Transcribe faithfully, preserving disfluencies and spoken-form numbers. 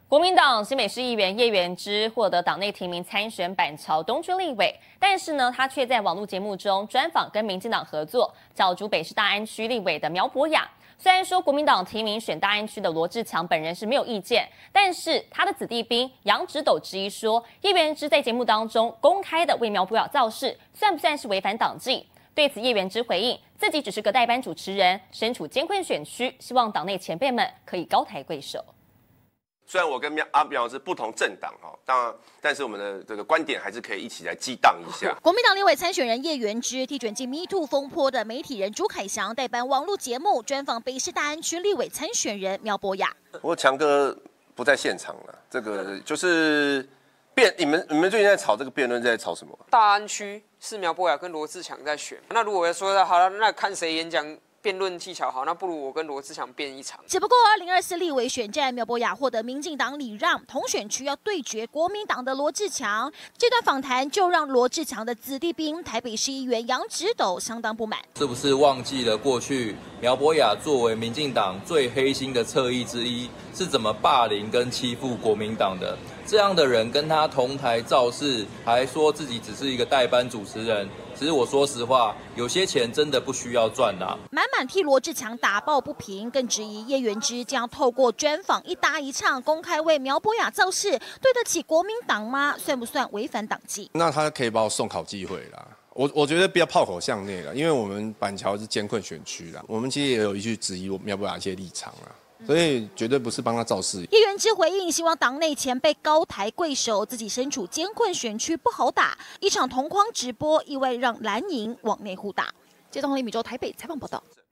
国民党新北市议员叶元之获得党内提名参选板桥东区立委，但是呢，他却在网络节目中专访跟民进党合作角逐北市大安区立委的苗博雅。虽然说国民党提名选大安区的罗志强本人是没有意见，但是他的子弟兵杨直斗质疑说，叶元之在节目当中公开的为苗博雅造势，算不算是违反党纪？对此，叶元之回应自己只是个代班主持人，身处艰困选区，希望党内前辈们可以高抬贵手。 虽然我跟阿苗是不同政党哈，当然，但是我们的这个观点还是可以一起来激荡一下。 国民党立委参选人叶元之替卷进 Me Too 风波的媒体人朱凯翔代班网络节目，专访北市大安区立委参选人苗博雅。 我强哥不在现场了，这个就是辩，你们你们最近在吵这个辩论，在吵什么？ 大安区是苗博雅跟罗志强在选，那如果要说好了，那看谁演讲。辩论技巧好，那不如我跟罗志强辩一场。 只不过二零二四立委选战，苗博雅获得民进党礼让，同选区要对决国民党的罗志强。这段访谈就让罗志强的子弟兵台北市议员杨直斗相当不满。 是不是忘记了过去苗博雅作为民进党最黑心的侧翼之一，是怎么霸凌跟欺负国民党的？这样的人跟他同台造势，还说自己只是一个代班主持人。其实我说实话，有些钱真的不需要赚啦。 满满替罗志强打抱不平，更质疑叶元之将透过专访一搭一唱，公开为苗博雅造势，对得起国民党吗？算不算违反党纪？ 那他可以把我送考机会啦。我我觉得不要炮口向内了，因为我们板桥是艰困选区啦，我们其实也有一句质疑苗博雅一些立场啦。所以绝对不是帮他造势。 叶元之回应，希望党内前辈高抬贵手，自己身处艰困选区不好打。一场同框直播，意外让蓝营往内互打。接东黎米州台北采访报道。